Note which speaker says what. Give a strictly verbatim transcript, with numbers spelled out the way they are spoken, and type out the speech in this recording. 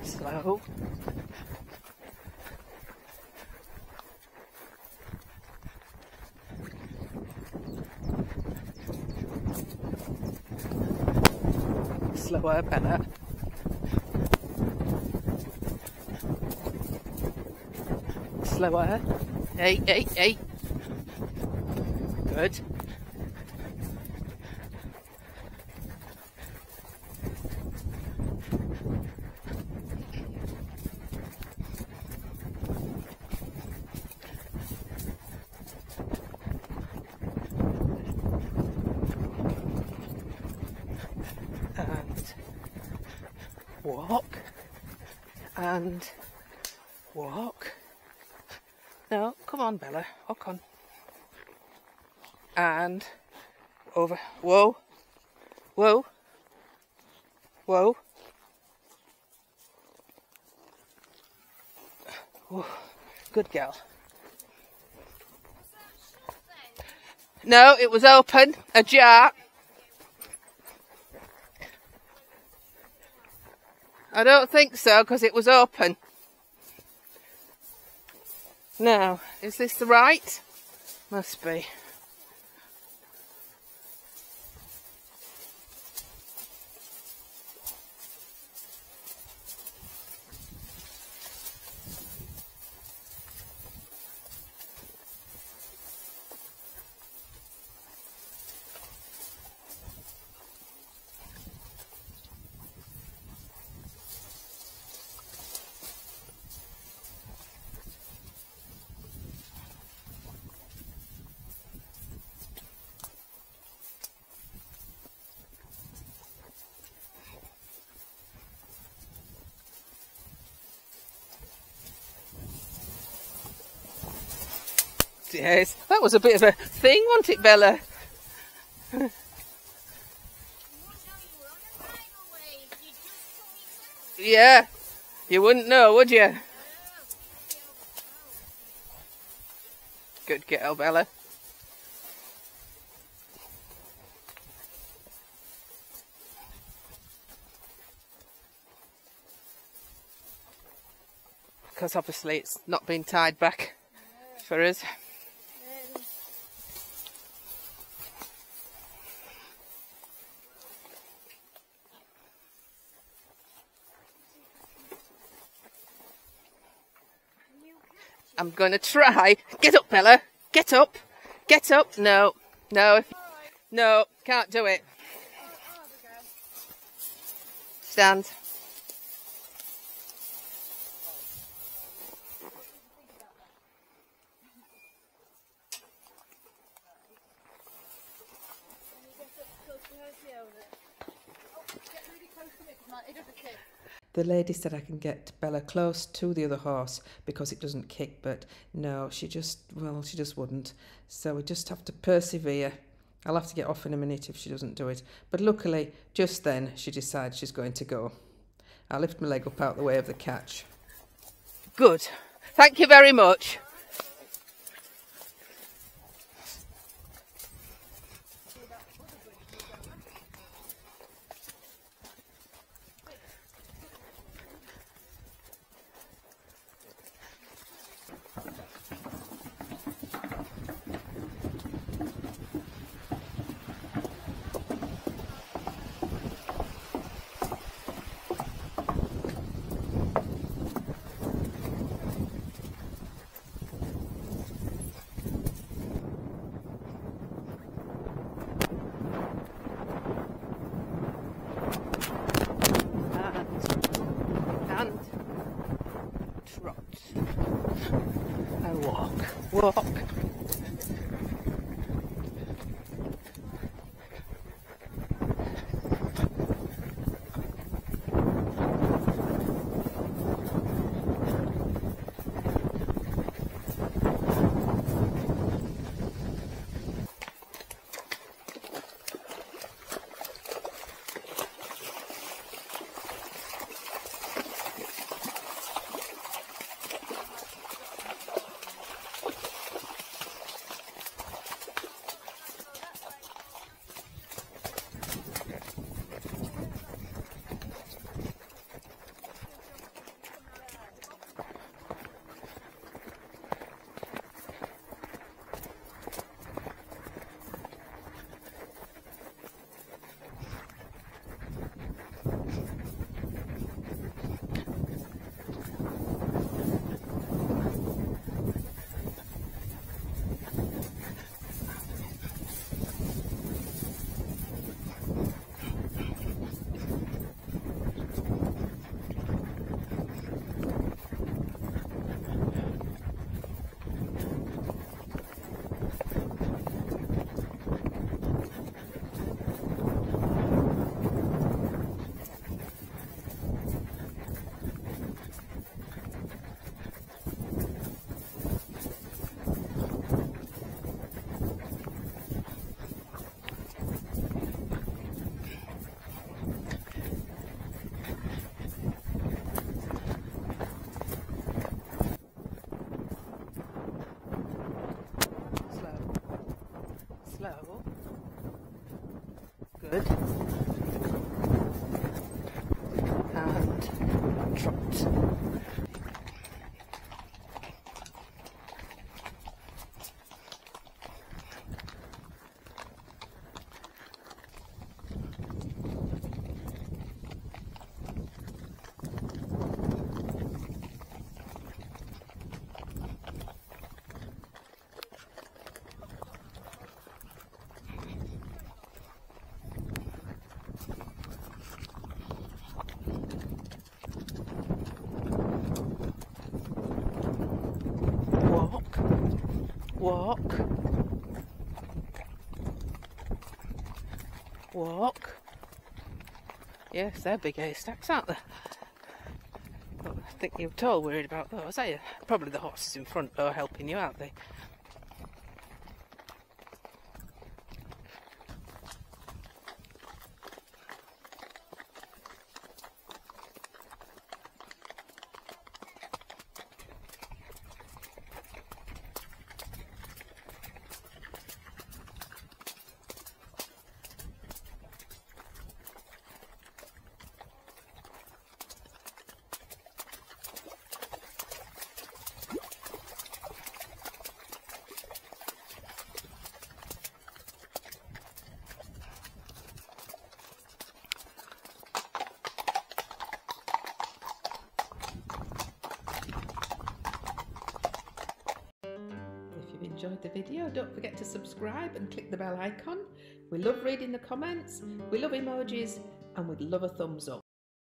Speaker 1: Slow. Slower, Bella. Slower. Hey, hey, hey. Good. And walk. And walk. No, come on, Bella. Walk on. And over. Whoa. Whoa. Whoa. Whoa. Good girl. No, it was open. Ajar. I don't think so, because it was open. Now, is this the right? Must be. Yes, that was a bit of a thing, wasn't it, Bella? Yeah, you wouldn't know, would you? Good girl, Bella. Because obviously it's not been tied back for us. I'm going to try. Get up, Bella. Get up. Get up. No. No. If, no. Can't do it. Stand. The lady said I can get Bella close to the other horse because it doesn't kick, but no, she just, well, she just wouldn't. So we just have to persevere. I'll have to get off in a minute if she doesn't do it. But luckily, just then, she decides she's going to go. I'll lift my leg up out the way of the catch. Good. Thank you very much. Walk. Go. Good. And trot. Walk, walk, walk. Yes, they're big haystacks, aren't they? But I think you're at all worried about those, are you? Probably the horses in front are helping you, aren't they? Enjoyed the video, don't forget to subscribe and click the bell icon. We love reading the comments, we love emojis, and we'd love a thumbs up.